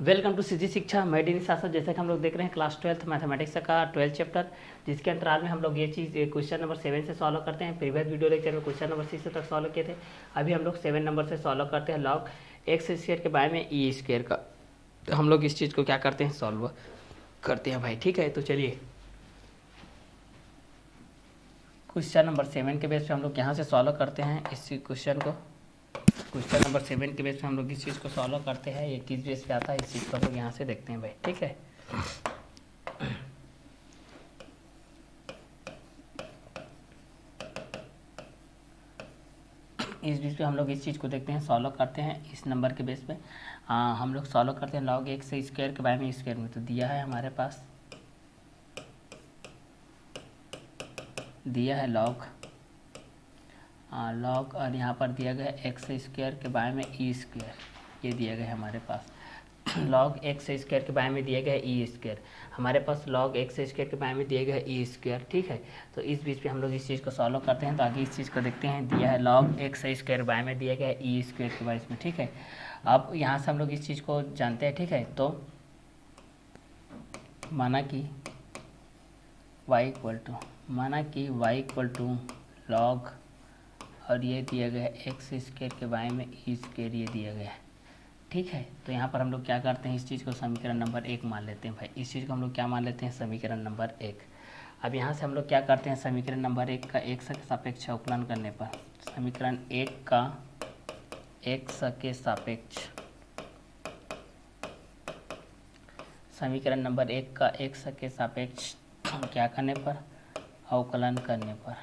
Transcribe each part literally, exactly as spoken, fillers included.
Welcome to CG शिक्षा। मैं D शासन। जैसे कि हम लोग देख रहे हैं क्लास ट्वेल्थ मैथमेटिक्स का ट्वेल्थ चैप्टर, जिसके अंतराल में हम लोग ये चीज़ क्वेश्चन नंबर सेवन से सॉल्व करते हैं। प्रीवियस वीडियो लेक्चर में क्वेश्चन नंबर सिक्स तक सॉल्व किए थे। अभी हम लोग सेवन नंबर से सॉल्व करते हैं लॉग एक्स स्क्वायर के बारे में ई स्क्वायर का। तो हम लोग इस चीज़ को क्या करते हैं, सॉल्व करते हैं भाई। ठीक है, तो चलिए क्वेश्चन नंबर सेवन के बेस पे हम लोग यहाँ से सॉल्व करते हैं इस क्वेश्चन को। क्वेश्चन नंबर सेवन के बेस पे हम लोग इस चीज़ को सॉल्व करते हैं। ये किस बेस पे आता है, इस चीज़ को हम लोग यहाँ से देखते हैं भाई। ठीक है, इस बेस पे हम लोग इस चीज़ को देखते हैं, सॉल्व करते हैं इस नंबर के बेस पे। आ, हम लोग सॉल्व करते हैं लॉग एक से स्क्वायर के बारे में स्क्वायर में। तो दिया है हमारे पास, दिया है लॉग लॉग और यहाँ पर दिया गया है एक्स स्क्वायर के बारे में ई स्क्वायर। ये दिया गया है हमारे पास लॉग एक्स स्क्वायर के बारे में दिया गया है ई स्क्वायर। हमारे पास लॉग एक्स स्क्वायर के बारे में दिया गया है ई स्क्वायर। ठीक है, तो इस बीच पे हम लोग इस चीज़ को सॉल्व करते हैं। तो आगे इस चीज़ को देखते हैं। दिया है लॉग एक्स स्क्वायर के बारे में दिया गया है ई स्क्वायर के बारे में। ठीक है, अब यहाँ से हम लोग इस चीज़ को जानते हैं। ठीक है, तो माना कि वाई इक्वल टू माना कि वाई इक्वल टू लॉग और ये दिया गया है एक्स स्क्वायर के बारे में ई स्क्वायर, ये दिया गया है। ठीक है, तो यहाँ पर हम लोग क्या करते हैं, इस चीज़ को समीकरण नंबर एक मान लेते हैं भाई। इस चीज़ को हम लोग क्या मान लेते हैं, समीकरण नंबर एक। अब यहाँ से हम लोग क्या करते हैं, समीकरण नंबर एक का एक्स के सापेक्ष अवकलन करने पर समीकरण एक का एक्स के सापेक्ष समीकरण नंबर एक का एक्स के सापेक्ष क्या करने पर, अवकलन करने पर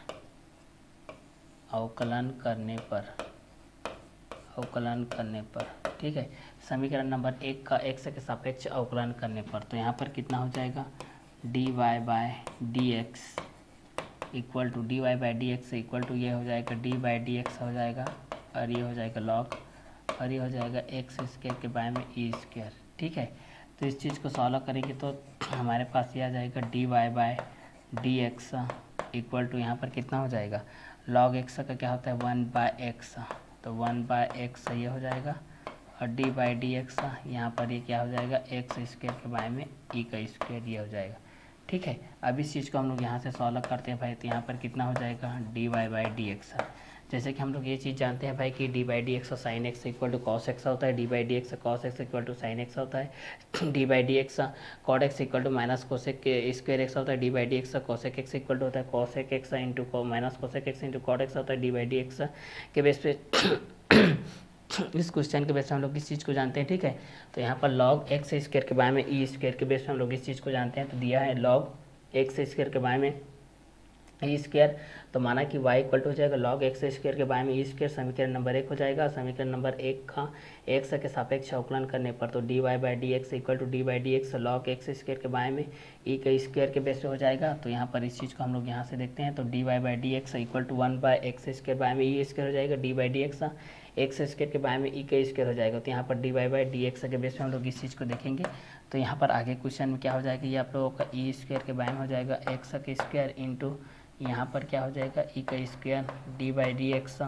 अवकलन करने पर अवकलन करने पर ठीक है, समीकरण नंबर एक का एक्स के सापेक्ष अवकलन करने पर। तो यहाँ पर कितना हो जाएगा, D Y by D x equal to D Y by D x equal to ये हो जाएगा डी बाई डी एक्स हो जाएगा, और ये हो जाएगा लॉग, और ये हो जाएगा एक्स स्क्वायर के बारे में ई स्क्वायर। ठीक है, तो इस चीज़ को सॉल्व करेंगे तो हमारे पास ये आ जाएगा D Y by D x equal to यहाँ पर कितना हो जाएगा, लॉग एक्स का क्या होता है वन बाय एक्स, तो वन बाय एक्स ये हो जाएगा, और डी बाई डी एक्स यहाँ पर ये क्या हो जाएगा, एक्स स्क्वायर के बारे में ई का स्क्वायर ये हो जाएगा। ठीक है, अब इस चीज़ को हम लोग यहाँ से सॉल्व करते हैं भाई। तो यहाँ पर कितना हो जाएगा, D Y by D x. जैसे कि हम लोग ये चीज़ जानते हैं भाई कि d by D x sine x equal to cos x होता है, d by D x cos x equal to sine x होता है, d by D x cot x equal to minus cosec square x होता है, d by D x cosec x equal to होता है cosec x into minus cosec x into cot x होता है, d by D x के base पे इस question के बेस पे हम लोग इस चीज़ को जानते हैं। ठीक है, तो यहाँ पर लॉग एक्स स्क्वायर के बारे में ई स्क्वायर के बेस पे हम लोग इस चीज़ को जानते हैं। तो दिया है लॉग एक्स स्क्वायर के बारे में ई स्क्वायर, तो माना कि y इक्वल टू हो जाएगा लॉग एक्स स्क्वायर के बारे में ई स्क्वायर, समीकरण नंबर एक हो जाएगा। समीकरण नंबर एक का एक्स के सापेक्ष अवकलन करने पर तो d Y by D x equal to d by D x log x square के बारे में ई का स्क्वायर के बेस पे हो जाएगा। तो यहाँ पर इस चीज़ को हम लोग यहाँ से देखते हैं। तो d Y by D x equal to one by x square बारे में ई स्क्वायर हो जाएगा, d by D x x square के बारे में ई का स्क्वायर हो जाएगा। तो यहाँ पर d Y by D x के बेस पे हम लोग इस चीज़ को देखेंगे। तो यहाँ पर आगे क्वेश्चन में क्या हो जाएगा, ये आप लोगों का ई स्क्वायर के बारे में हो जाएगा एक्स का स्क्वायर इंटू यहाँ पर क्या हो जाएगा ई का square d by D x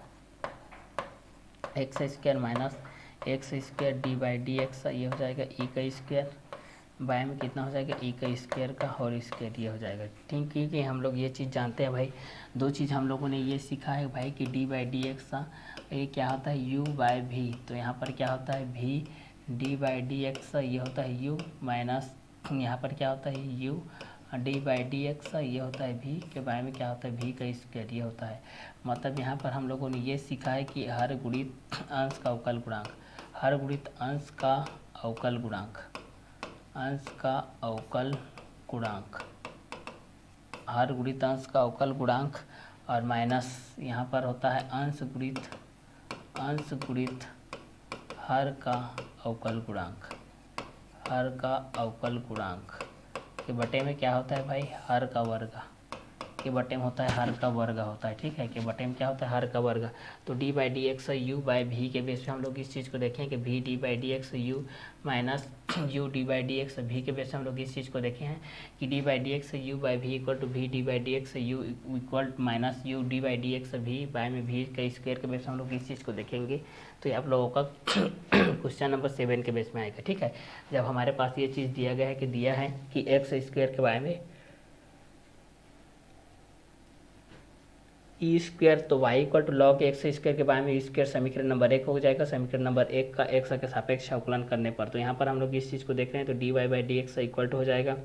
x square minus x square d by D x ये हो जाएगा ई का स्क्वायर बाय में कितना हो जाएगा ई का स्क्वायर का होल स्क्वायर ये हो जाएगा। ठीक, क्योंकि हम लोग ये चीज़ जानते हैं भाई, दो चीज़ हम लोगों ने ये सीखा है भाई कि डी बाई डी एक्स ये क्या होता है यू बाय भी। तो यहाँ पर क्या होता है भी डी बाई डी एक्स ये होता है यू माइनस यहाँ पर क्या होता है u d by D x ये होता है भी के बारे में क्या होता है भी का स्क्वायर ये होता है। मतलब यहाँ पर हम लोगों ने ये सीखा है कि हर गुणित अंश का अवकल गुणांक हर गुणित अंश का अवकल गुणांक अंश का अवकल गुणांक हर गुणित अंश का अवकल गुणांक और माइनस यहाँ पर होता है अंश गुणित अंश गुणित हर का अवकल गुणांक हर का अवकल गुणांक के बटे में क्या होता है भाई हर का वर्ग के बटे में होता है हर का वर्ग होता है, ठीक है। के बटे में क्या होता है, हर का वर्ग। तो d by D x u by v के बेस पे हम लोग इस चीज़ को देखें कि v d by D x u minus u d by D x v के बेस पे हम लोग इस चीज़ को देखे हैं कि d by D x u by v equal to v d by D x u equal minus u d by D x v by में भी का स्क्वायर के बेस पे हम लोग इस चीज़ को देखेंगे। तो ये आप लोगों का क्वेश्चन नंबर सेवन के बेस में आएगा, ठीक है। जब हमारे पास ये चीज़ दिया गया है कि दिया है कि एक्स स्क्वायर के बारे में ई स्क्वायर, तो y equal to log x square के बारे में ई स्क्वायर समीकरण नंबर एक हो जाएगा। समीकरण नंबर एक का एक्स के सापेक्ष अवकलन करने पर, तो यहाँ पर हम लोग इस चीज़ को देख रहे हैं, तो d Y by D x equal to हो जाएगा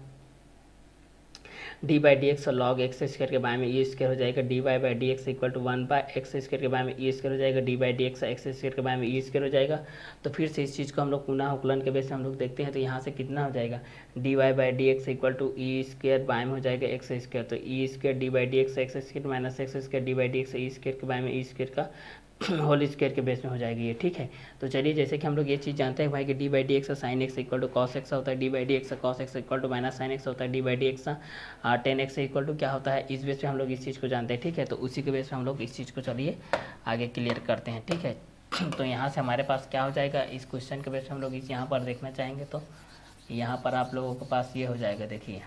d by D x log x square के बारे में ई स्क्वायर हो जाएगा। D Y by D x equal to one by x square के बारे में ई स्क्वायर हो जाएगा। D by D x x square के बारे में ई स्क्वायर हो जाएगा। तो फिर से इस चीज़ को हम लोग पुनः अवकलन के बेस में हम लोग देखते हैं, तो यहाँ से कितना हो जाएगा, D Y by D x equal to e square by में हो जाएगा एक्स स्क्वायर, तो e square d by D x x square minus x square d by D x e square के बारे में ई स्क्वायर का whole square के base में हो जाएगी ये, ठीक है। तो चलिए जैसे कि हम लोग ये चीज़ जानते हैं भाई कि d by D x sine x equal to cos x होता है, d by D x cos x equal to minus sine x होता है, d by D x tan x equal to क्या होता है, इस बेस पे हम लोग इस चीज़ को जानते हैं, ठीक है। तो उसी के बेस पे हम लोग इस चीज़ को चलिए आगे क्लियर करते हैं, ठीक है। तो यहाँ से हमारे पास क्या हो जाएगा, इस क्वेश्चन के बेस पे हम लोग इस यहाँ पर देखना चाहेंगे, तो यहाँ पर आप लोगों के पास ये हो जाएगा। देखिए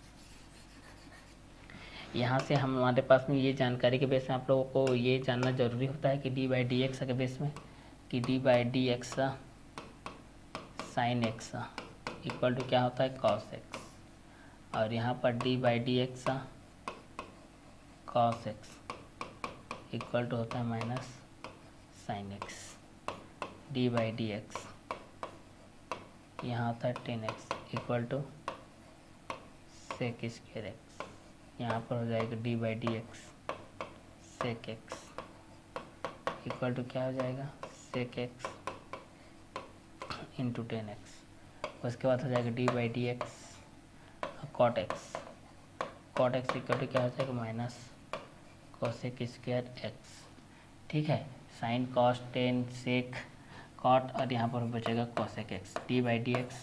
यहाँ से हम हमारे पास में ये जानकारी के बेस में आप लोगों को ये जानना जरूरी होता है कि डी बाई डी एक्स के बेस में कि d by D x sine x equal to क्या होता है, कॉस एक्स, और यहाँ पर d by D x cos x equal to होता है minus sine x. D by D x यहाँ होता है tan x equal to sec square x, यहाँ पर हो जाएगा d by D x sec x equal to क्या हो जाएगा, सेक एक्स इंटू टेन एक्स। उसके बाद हो जाएगा d by D x cot x, cot x equal to क्या हो जाएगा, माइनस कोसेक स्क्वायर एक्स, ठीक है। Sine cos tan sec cot, और यहाँ पर बचेगा cosec x. D by D x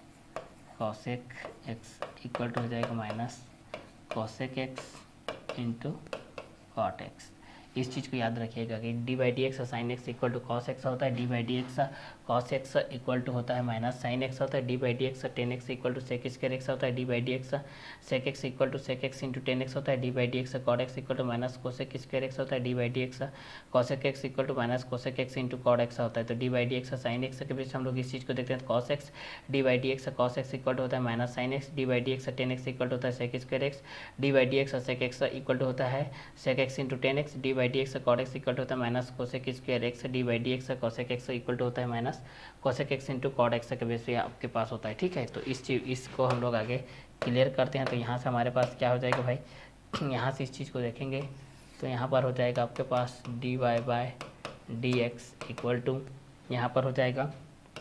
cosec x equal to हो जाएगा minus cosec x into cot x. इस चीज़ को याद रखिएगा कि d by D x sine x equal to cos x होता है, d by D x cos x equal to होता है माइनस साइन एक्स होता है, d by D x tan x equal to sec square x होता है, d by D x sec x equal to sec x into tan x होता है, d by D x cot x equal to minus cosec square x होता है, d by D x cosec x equal to minus cosec x into cot x होता है। तो d by D x sine x के बीच हम लोग इस चीज़ को देखते हैं, cos x d by D x cos x equal to होता है minus sine x, d by D x tan x equal to होता है sec square x, d by D x sec x equal to होता है sec x into tan x, d by D x cot x equal to होता है minus cosec square x, d by D x cosec x equal to होता है minus cosec x into cot x के base पे आपके पास होता है, ठीक है। तो इस चीज इसको हम लोग आगे क्लियर करते हैं। तो यहाँ से हमारे पास क्या हो जाएगा भाई, यहाँ से इस चीज़ को देखेंगे तो यहाँ पर हो जाएगा आपके पास d Y by D x equal to यहाँ पर हो जाएगा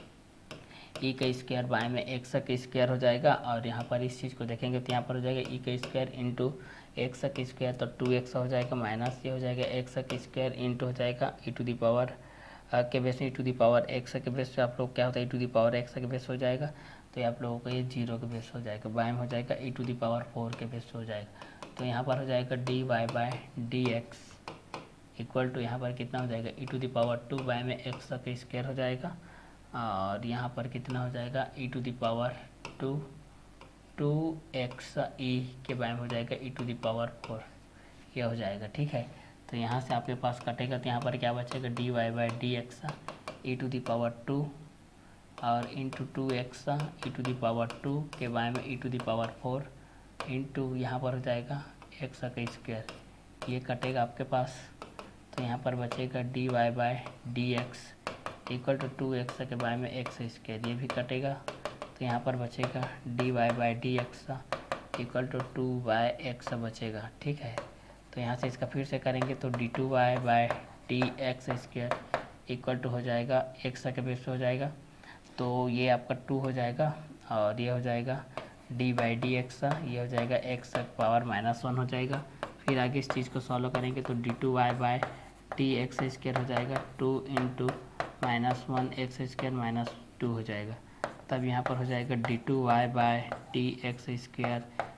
ई का स्क्वायर बाय में एक्स का स्क्वायर हो जाएगा, और यहाँ पर इस चीज़ को देखेंगे तो यहाँ पर हो जाएगा ई का स्क्वायर इंटू एक्स का स्क्वायर, तो टू एक्स हो जाएगा माइनस ये हो जाएगा एक्स का स्क्वायर इंटू हो जाएगा ई टू दी पावर के बेस में e to the power x के बेस पे आप लोग क्या होता है e to the power x के बेस हो जाएगा, तो ये आप लोगों को ये जीरो के बेस हो जाएगा, बाय में हो जाएगा e to the power four के बेस हो जाएगा। तो यहाँ पर हो जाएगा D Y by D x equal to यहाँ पर कितना हो जाएगा e to the power two by में एक्स का स्क्वायर हो जाएगा, और यहाँ पर कितना हो जाएगा e to the power two two x e के बाय में हो जाएगा e to the power four, ये हो जाएगा, ठीक है। तो यहाँ से आपके पास कटेगा तो यहाँ पर क्या बचेगा d Y by D x e to the power two और into two x e to the power two के बाय में e to the power four into यहाँ पर हो जाएगा एक्स का स्क्वायर, ये कटेगा आपके पास। तो यहाँ पर बचेगा d Y by D x equal to two x के बाय में एक्स स्क्वायर, ये भी कटेगा। तो यहाँ पर बचेगा d Y by D x equal to two by x बचेगा, ठीक है। तो यहाँ से इसका फिर से करेंगे तो d two y by D x square equal to हो जाएगा एक्स के बेस पे हो जाएगा, तो ये आपका टू हो जाएगा और ये हो जाएगा डी बाई डी एक्स, ये हो जाएगा एक्स पावर माइनस वन हो जाएगा। फिर आगे इस चीज़ को सॉल्व करेंगे तो d two y by D x square हो जाएगा two into minus one x square minus two हो जाएगा। तब यहाँ पर हो जाएगा d two y by D x square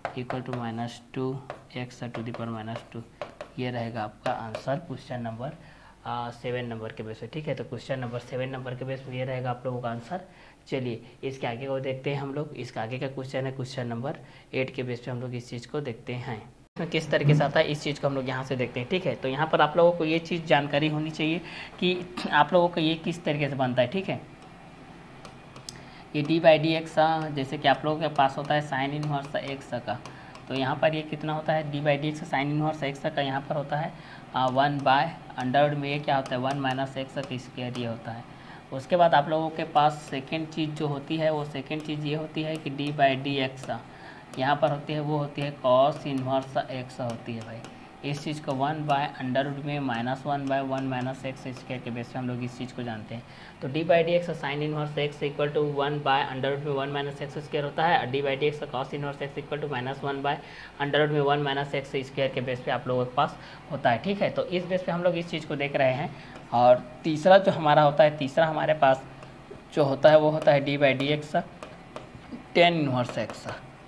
equal to minus two x to the power minus two. ये रहेगा आपका answer question number seven number के बेस पे। ठीक है, तो क्वेश्चन नंबर सेवन नंबर के बेस पे ये रहेगा आप लोगों का आंसर। चलिए इसके आगे को देखते हैं हम लोग। इसके आगे का क्वेश्चन है क्वेश्चन नंबर एट के बेस पे हम लोग इस चीज़ को देखते हैं। किस तरीके से आता है इस चीज़ को हम लोग यहाँ से देखते हैं। ठीक है, तो यहाँ पर आप लोगों को ये चीज़ जानकारी होनी चाहिए कि आप लोगों को ये किस तरीके से बनता है। ठीक है, ये डी बाई डी एक्स जैसे कि आप लोगों के पास होता है साइन इनवर्स एक्स का, तो यहाँ पर ये कितना होता है d by D x sine inverse x का यहाँ पर होता है वन बाय अंडर में ये क्या होता है वन माइनस एक्स का स्क्वायर ये होता है। उसके बाद आप लोगों के पास सेकेंड चीज़ जो होती है वो सेकेंड चीज़ ये होती है कि डी बाई डी एक्स यहाँ पर होती है वो होती है कॉस इनवर्स एक्स होती है भाई। इस चीज़ को वन बाय अंडर रूट में minus one by one minus x square के बेस पे हम लोग इस चीज़ को जानते हैं। तो d by D x sine inverse x equal to one by under root में वन माइनस एक्स स्क्वायर होता है, और d by D x cos inverse x equal to minus one by under root में one minus x square के base पे आप लोगों के पास होता है। ठीक है, तो इस बेस पे हम लोग इस चीज़ को देख रहे हैं। और तीसरा जो हमारा होता है तीसरा हमारे पास जो होता है वो होता है d by D x tan inverse x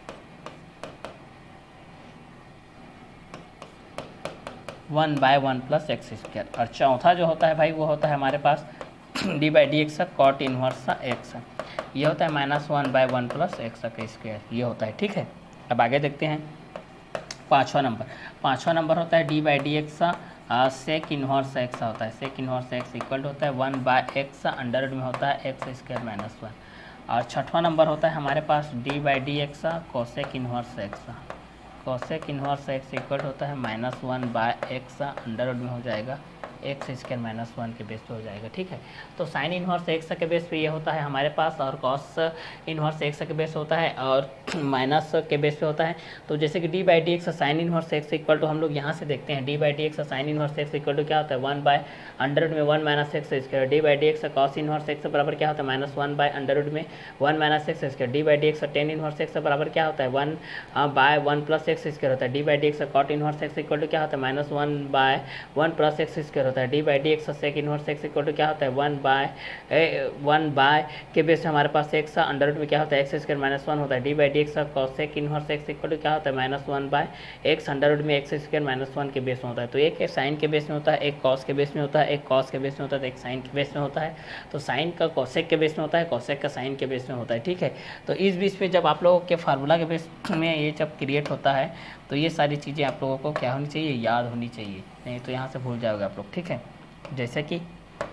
one by one plus x square. और चौथा जो होता है भाई वो होता है हमारे पास d by D x cot inverse x, ये होता है minus one by one plus x का स्क्वायर ये होता है। ठीक है, अब आगे देखते हैं पाँचवा नंबर। पाँचवा नंबर होता है d by D x sec inverse x होता है। सेक इनवर्स एक्स इक्वल होता है one by x under root में होता है एक्स स्क्वायर माइनस वन। और छठवां नंबर होता है हमारे पास d by D x cosec inverse x. Cosec inverse x equal होता है minus one by x under root में हो जाएगा एक्स स्क्वायर माइनस वन के बेस पे हो जाएगा। ठीक है, तो साइन इनवर्स एक्स के बेस पे ये होता है हमारे पास, और कॉस इनवर्स एक्स के बेस होता है, और माइनस के बेस पे होता है। तो जैसे कि d by D x sine inverse x equal to हम लोग यहाँ से देखते हैं d by D x sine inverse x equal to क्या होता है वन बाय अंडर रूट में one minus x square. D by D x cos inverse x बराबर क्या होता है minus one by under root में one minus x square. D by D x tan inverse x बराबर क्या होता है one by one plus x square होता है। D by D x cot inverse x equal to क्या होता है minus one by one plus x square होता है। D by D x sec inverse x equal to क्या होता है वन बाय वन बाय के बेस हमारे पास एक्स अंडर रूट में क्या होता है एक्स स्क्वायर माइनस वन होता है। D by D x cosec inverse x equal to क्या होता है minus one by x under root में एक्स स्क्वायर माइनस वन के बेस में होता है। तो एक साइन के बेस में होता है, एक कॉस के बेस में होता है, एक कॉस के बेस में होता है, एक साइन के बेस में होता है। तो साइन का कॉसेक के बेस में होता है, कॉसेक का साइन के बेस में होता है। ठीक है, तो इस बीच में जब आप लोगों के फार्मूला के बेस में ये जब क्रिएट होता है तो ये सारी चीज़ें आप लोगों को क्या होनी चाहिए याद होनी चाहिए, नहीं तो यहाँ से भूल जाओगे आप लोग। ठीक है, जैसे कि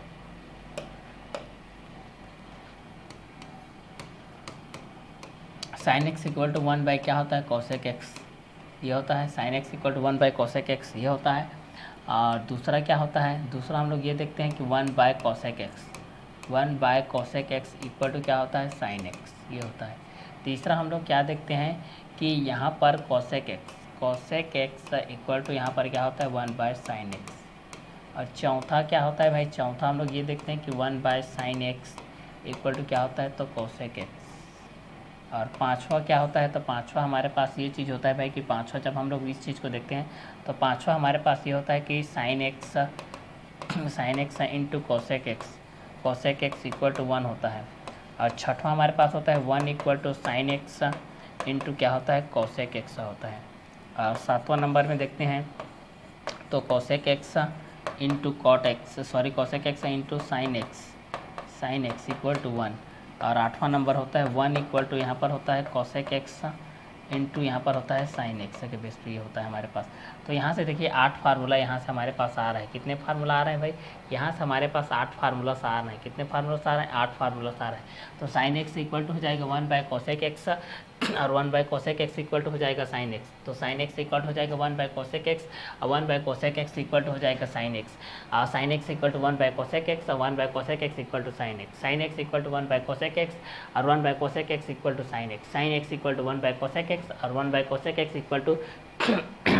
sine x equal to one by क्या होता है कॉसेक एक्स ये होता है। Sine x equal to one by cosec x ये होता है। और दूसरा क्या होता है, दूसरा हम लोग ये देखते हैं कि one by cosec x one by cosec x equal to क्या होता है साइन एक्स ये होता है। तीसरा हम लोग क्या देखते हैं कि यहाँ पर cosec x cosec x equal to यहाँ पर क्या होता है वन बाय साइन एक्स। और चौथा क्या होता है भाई, चौथा हम लोग ये देखते हैं कि one by sine x equal to क्या होता है तो कॉसेक एक्स। और पांचवा क्या होता है, तो पांचवा हमारे पास ये चीज़ होता है भाई कि पांचवा जब हम लोग इस चीज़ को देखते हैं तो पांचवा हमारे पास ये होता है कि sine x sine x into cosec x cosec x equal to one होता है। और छठवां हमारे पास होता है one equal to sine x into क्या होता है कॉसेक एक्स होता है। और सातवां नंबर में देखते हैं तो cosec x into cot x sorry cosec x into sine x sine x equal to one. और आठवां नंबर होता है वन इक्वल टू यहाँ पर होता है कॉसेक एक्स इंटू यहाँ पर होता है साइन एक्स के बेस पे ये होता है हमारे पास। तो यहाँ से देखिए आठ फार्मूला यहाँ से हमारे पास आ रहा है। कितने फार्मूला आ रहे हैं भाई, यहाँ से हमारे पास आठ फार्मूला आ रहे हैं। कितने फार्मूला आ रहे हैं, आठ फार्मूला आ रहे हैं। तो साइन एक्स इक्वल टू हो जाएगा वन बाय कॉसेक एक्स और one by cosec x equal to हो जाएगा साइन एक्स। तो साइन एक्स इक्वल टू हो जाएगा वन बाय कोसेक एक्स और one by cosec x equal to हो जाएगा साइन एक्स। और sine x equal to one by cosec x और one by cosec x equal to sine x. Sine x equal to one by cosec x और one by cosec x equal to sine x. Sine x equal to one by cosec x और one by cosec x equal to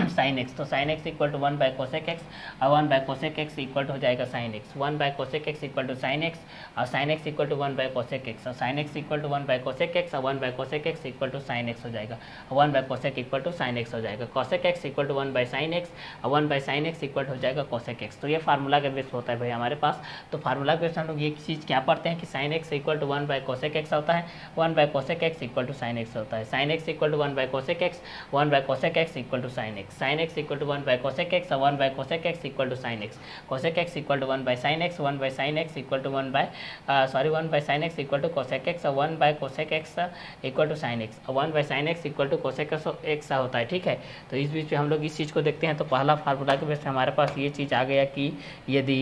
sine x, तो sine x equal to one by cosec x और one by cosec x equal to हो जाएगा sine x, one by cosec x equal to sine x और sine x equal to one by cosec x और sine x equal to one by cosec x और one by cosec x equal to sine x हो जाएगा, one by cosec equal to sine x हो जाएगा, cosec x equal to one by sine x और one by sine x equal हो जाएगा cosec x. तो ये फार्मूला का बेस होता है भाई हमारे पास। तो फार्मूला के बेस हम लोग ये चीज़ क्या पढ़ते हैं कि sine x equal to one by cosec x होता है, one by cosec x equal to sine x होता है, sine x equal to one by cosec x, one by cosec x equal to sine x, sine x equal to one by cosec x और one by cosec x equal to sine x, cosec x equal to one by sine x, one by sine x equal to one by sorry one by sine x equal to cosec x और one by cosec x equal to sine x और one by sine x equal to cosec x होता है। ठीक है, तो इस बीच में हम लोग इस चीज़ को देखते हैं। तो पहला फार्मूला के बेस पे हमारे पास ये चीज़ आ गया कि यदि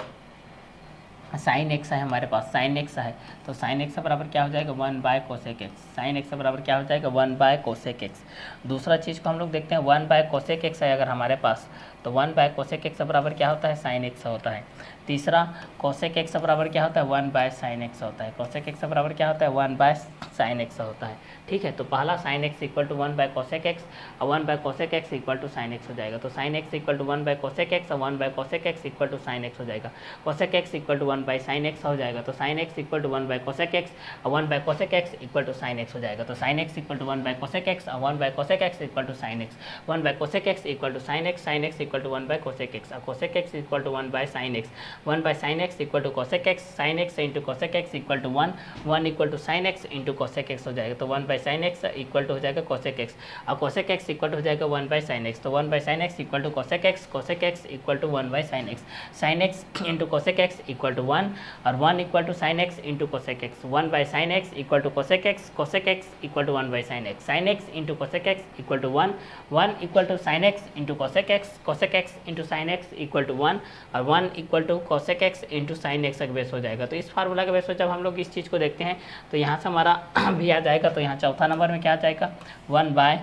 साइन एक्स है हमारे पास, साइन एक्स है तो साइन एक्स बराबर क्या हो जाएगा one by cosec x, sine x बराबर क्या हो जाएगा वन बाय कोसेक एक्स। दूसरा चीज़ को हम लोग देखते हैं, वन बाय कोसेक एक्स है अगर हमारे पास तो वन बाय कोसेक एक्स बराबर क्या होता है साइन एक्स होता है। तीसरा कोसेक एक्स बराबर क्या होता है वन बाय साइन एक्स होता है, कोसेक एक्स बराबर क्या होता है वन बाय साइन एक्स होता है। ठीक है, तो पहला sine x equal to one by cosec x और one by cosec x equal to sine x हो जाएगा, तो sine x equal to one by cosec x और one by cosec x equal to sine x हो जाएगा, cosec x equal to one by sine x हो जाएगा, तो sine x equal to one by cosec x और one by cosec x equal to sine x हो जाएगा, तो sine x equal to one by cosec x और one by cosec x equal to sine x, one by cosec x equal to sine x, sine x equal to one by cosec x और cosec x equal to one by sine x, one by sine x equal to cosec x, sine x into cosec x equal to one, one equal to sine x into cosec x हो जाएगा, तो one by sine x equal to हो जाएगा cosec x और cosec x equal to हो जाएगा one by sine x, तो one by sine x equal to cosec x, cosec x equal to one by sine x, sine x into cosec x equal to one और one equal to sine x into cosec x, one by sine x equal to cosec x, cosec x equal to one by sine x, sine x into cosec x equal to one, one equal to sine x into cosec x, cosec x into sine x equal to one और one equal to cosec x into sine x का base हो जाएगा। तो इस formula के base पर जब हम लोग इस चीज़ को देखते हैं तो यहाँ से हमारा भी आ जाएगा, तो यहाँ चौथा नंबर में क्या आ जाएगा one by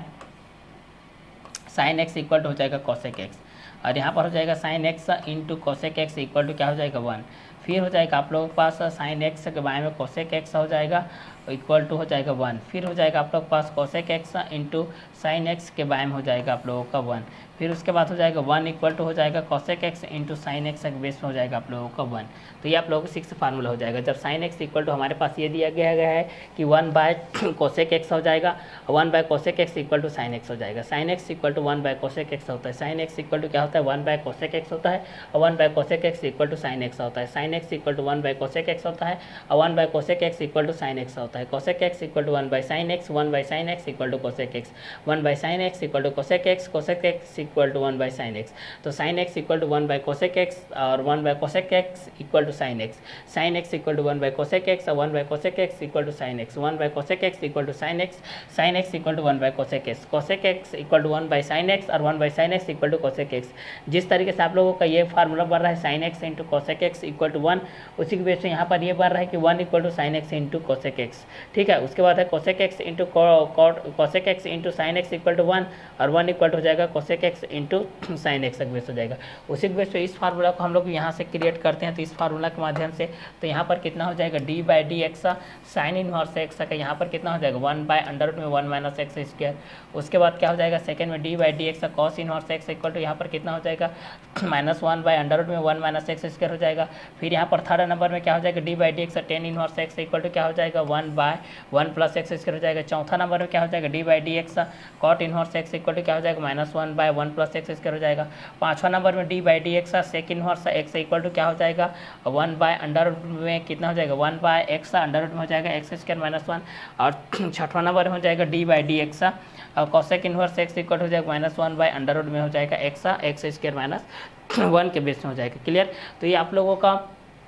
sine x equal to हो जाएगा कोसेक एक्स और यहाँ पर हो जाएगा sine x into cosec x equal to क्या हो जाएगा वन, फिर हो जाएगा आप लोगों के पास साइन एक्स के बारे में कोसेक एक्स हो जाएगा इक्वल टू हो जाएगा वन, फिर हो जाएगा आप लोग के पास cosec x into sine x के बारे में हो जाएगा आप लोगों का वन, फिर उसके बाद हो जाएगा वन इक्वल टू हो जाएगा cosec x into sine x के बेस में हो जाएगा आप लोगों का वन। तो ये आप लोगों को सिक्स फार्मूला हो जाएगा जब साइन एक्स इक्वल टू हमारे पास ये दिया गया गया है कि वन बाय कोसेक एक्स हो जाएगा, one by cosec x equal to sine x हो जाएगा, sine x equal to one by cosec x होता है, साइन एक्स इक्वल टू क्या होता है वन बाय कोसेक एक्स होता है और one by cosec x equal to sine x होता है, sine x equal to one by cosec x होता है और one by cosec x equal to sine x होता है, cosec x equal to one by sine x, one by sine x equal to cosec x, one by sine x equal to cosec x, cosec x equal to one by sine x, तो sine x equal to one by cosec x और one by cosec x equal to sine x, sine x equal to one by cosec x और one by cosec x equal to sine x, one by cosec x equal to sine x, sine x equal to one by cosec x, cosec x equal to one by sine x और one by sine x equal to cosec x. जिस तरीके से आप लोगों का ये formula बन रहा है sine x into cosec x equal to one, उसी के बेस पे यहाँ पर ये बन रहा है कि one equal to sine x into cosec x. ठीक है, उसके बाद है cosec x into cosec x into sine x equal to one और वन इक्वल टू हो जाएगा cosec x into sine x का बेस हो जाएगा। उसी के बेस पे इस फार्मूला को हम लोग यहाँ से क्रिएट करते हैं, तो इस फार्मूला के माध्यम से तो यहाँ पर कितना हो जाएगा d by D x sine inverse x का यहाँ पर कितना हो जाएगा वन बाय अंडर रूट में वन माइनस एक्स स्क्वायर। उसके बाद क्या हो जाएगा सेकंड में d by D x cos inverse x equal to यहाँ पर कितना हो जाएगा minus one by under root में वन माइनस एक्स स्क्वायर हो जाएगा। फिर यहाँ पर थर्ड नंबर में क्या हो जाएगा d by D x tan inverse x equal to क्या हो जाएगा one by one plus x square हो जाएगा। चौथा नंबर में क्या हो जाएगा d by D x cot inverse x equal to क्या हो जाएगा minus one by one plus x square हो जाएगा। पाँचवा नंबर में d by D x sec inverse x equal to क्या हो जाएगा वन बाय अंडर रूट में कितना हो जाएगा one by x under root में हो जाएगा एक्स स्क्वायर माइनस वन। और छठवां नंबर में हो जाएगा डी बाई डी एक्स और कॉसेक इनवर्स एक्स इक्वल हो जाएगा minus one by under root में हो जाएगा x x square minus one के बेस में हो जाएगा। क्लियर, तो ये आप लोगों का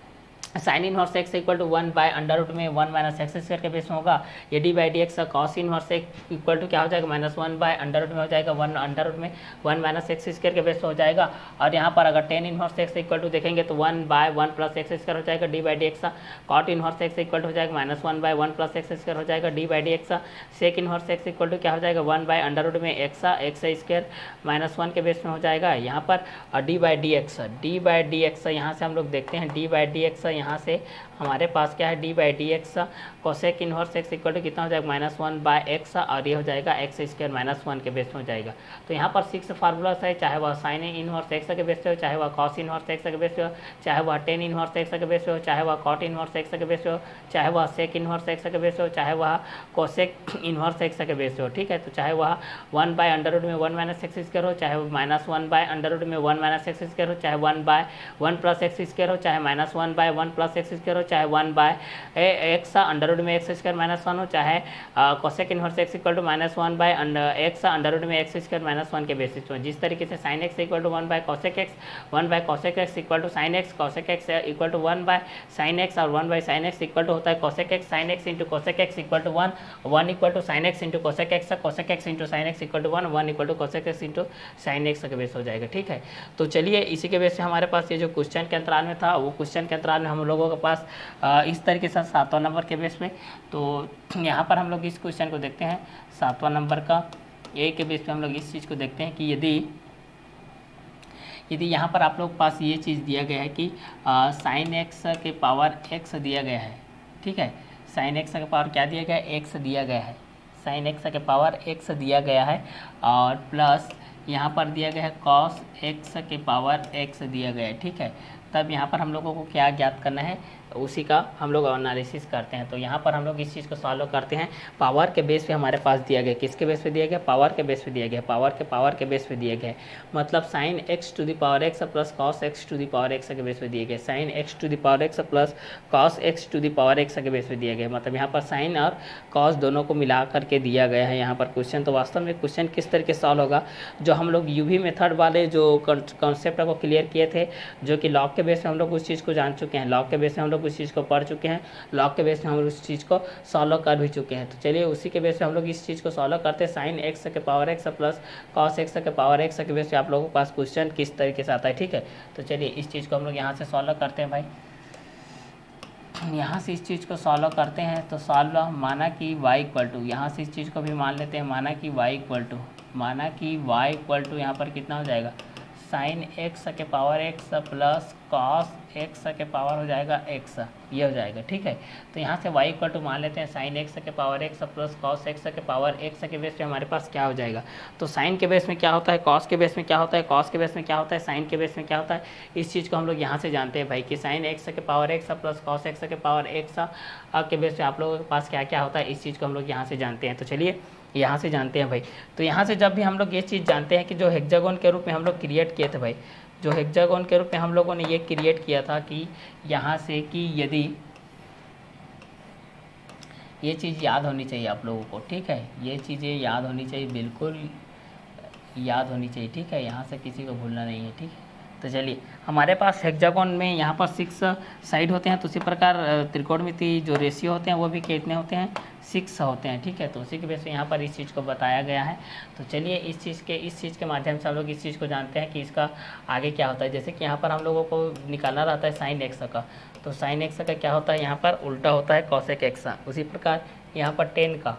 sine inverse x equal to one by under root में वन माइनस एक्स स्क्वायर के बेस में होगा। ये d by D x cos inverse x equal to क्या हो जाएगा minus one by under root में हो जाएगा वन अंडर रूट में वन माइनस एक्स स्क्वायर के बेस में हो जाएगा। और यहाँ पर अगर tan inverse x equal to देखेंगे तो one by one plus x square हो जाएगा d by D x. Cot inverse x equal to हो जाएगा minus one by one plus x square हो जाएगा d by D x. Sec inverse x equal to क्या हो जाएगा one by under root में x x square minus one के base में हो जाएगा यहाँ पर। और d by D x d by D x यहाँ से हम लोग देखते हैं डी बाई डी एक्स यहाँ से हमारे पास क्या है, d by D x cosec inverse x equal to कितना हो जाएगा, माइनस वन बाय एक्स, और ये हो जाएगा एक्स स्क्वायर माइनस वन के बेस में हो जाएगा। तो यहाँ पर सिक्स फार्मूलास है, चाहे वह साइन इनवर्स एक्स के बेस पे हो, चाहे वह कॉस इनवर्स एक्स के बेस पे हो, चाहे वह टेन इनवर्स एक्स के बेस पे हो, चाहे वह कॉट इनवर्स एक्स के बेस पे हो, चाहे वह सेक इनवर्स एक्स के बेस पे हो, चाहे वह कोसेक इनवर्स एक्स के बेस पे हो। ठीक है, तो चाहे वह वन बाय अंडर रूट में वन माइनस एक्स स्क्वायर हो, चाहे minus one by under root में वन माइनस एक्स स्क्वायर हो, चाहे one by one plus x square हो, चाहे minus one by one plus x square हो, चाहे one by x under root में एक्स स्क्वायर माइनस वन हो, चाहे cosec inverse x equal to minus one by x under root में x square minus one के basis पे। जिस तरीके से sine x equal to one by cosec x, one by cosec x equal to sine x, cosec x equal to one by sine x, और one by sine x equal to होता है cosec x, sine x into cosec x equal to one, one equal to sine x into cosec x, cosec x into sine x equal to one, one equal to cosec x into sine x का base हो जाएगा। ठीक है, तो चलिए इसी के base से हमारे पास ये जो क्वेश्चन के अंतराल में था, वो क्वेश्चन के अंतराल में हम लोगों के पास आ, इस तरीके से सातवां नंबर के बेस में। तो यहाँ पर हम लोग इस क्वेश्चन को देखते हैं, सातवां नंबर का ए के बेस पे हम लोग इस चीज़ को देखते हैं कि यदि यदि यहाँ पर आप लोग पास ये चीज़ दिया गया है कि साइन एक्स के पावर एक्स दिया गया है। ठीक है, साइन एक्स का पावर क्या दिया गया है, एक्स दिया गया है, साइन एक्स के पावर एक्स दिया गया है, और प्लस यहाँ पर दिया गया है कॉस एक्स के पावर एक्स दिया गया है। ठीक है, तब यहाँ पर हम लोगों को क्या ज्ञात करना है, उसी का हम लोग एनालिसिस करते हैं। तो यहाँ पर हम लोग इस चीज़ को सॉल्व करते हैं, पावर के बेस पे हमारे पास दिया गया, किसके बेस पे दिया गया, पावर के बेस पे दिया गया, पावर के पावर के बेस पे दिया गया, मतलब sine x to the power x plus cos x to the power x के बेस पे दिए गए, sine x to the power x plus cos x to the power x के बेस पे दिया गया, मतलब यहाँ पर साइन और कॉस दोनों को मिला करके दिया गया है यहाँ पर क्वेश्चन। तो वास्तव में क्वेश्चन किस तरीके से सॉल्व होगा, जो हम लोग यूवी मेथड वाले जो कॉन्सेप्ट को क्लियर किए थे, जो कि लॉग के बेस पे हम लोग उस चीज़ को जान चुके हैं, लॉग के बेस पे हम लोग उस चीज़ को पढ़ चुके हैं, लॉग के बेस में हम लोग उस चीज़ को सॉल्व कर भी चुके हैं। तो चलिए उसी के बेस पे हम लोग इस चीज़ को सॉल्व करते हैं, साइन एक्स के power x plus cos x के पावर एक्स के बेस पे आप लोगों के पास क्वेश्चन किस तरीके से आता है। ठीक है, तो चलिए इस चीज़ को हम लोग यहाँ से सॉल्व करते हैं भाई, यहाँ से इस चीज़ को सॉल्व करते हैं। तो सॉल्व माना कि y इक्वल टू, यहाँ से इस चीज़ को भी मान लेते हैं, माना कि y इक्वल टू, माना कि y इक्वल टू यहाँ पर कितना हो जाएगा, साइन एक्स के power x plus cos x के पावर हो जाएगा एक्स, ये हो जाएगा। ठीक है, तो यहाँ से y इक्वल टू मान लेते हैं, साइन एक्स के power x plus cos x के पावर एक्स के बेस पे हमारे पास क्या हो जाएगा। तो साइन के बेस में क्या होता है, कॉस के बेस में क्या होता है, कॉस के बेस में क्या होता है, साइन के बेस में क्या होता है, इस चीज़ को हम लोग यहाँ से जानते हैं भाई कि साइन एक्स के power x plus cos x के पावर एक्स के बेस पे आप लोगों के पास क्या क्या होता है, इस चीज़ को हम लोग यहाँ से जानते हैं। तो चलिए यहाँ से जानते हैं भाई, तो यहाँ से जब भी हम लोग ये चीज़ जानते हैं कि जो हेक्सागोन के रूप में हम लोग क्रिएट किए थे भाई, जो हेक्सागोन के रूप में हम लोगों ने ये क्रिएट किया था कि यहाँ से कि यदि ये चीज़ याद होनी चाहिए आप लोगों को। ठीक है, ये चीज़ें याद होनी चाहिए, बिल्कुल याद होनी चाहिए। ठीक है, यहाँ से किसी को भूलना नहीं है। ठीक है, तो चलिए हमारे पास हेक्सागोन में यहाँ पर सिक्स साइड होते हैं, तो उसी प्रकार त्रिकोणमिति जो रेशियो होते हैं वो भी कितने होते हैं, सिक्स होते हैं। ठीक है, तो उसी के बेस पे यहाँ पर इस चीज़ को बताया गया है। तो चलिए इस चीज़ के इस चीज़ के माध्यम से हम लोग इस चीज़ को जानते हैं कि इसका आगे क्या होता है। जैसे कि यहाँ पर हम लोगों को निकालना रहता है साइन एक्स का, तो साइन एक्स का क्या होता है, यहाँ पर उल्टा होता है कॉसेक एक्स। उसी प्रकार यहाँ पर टेन का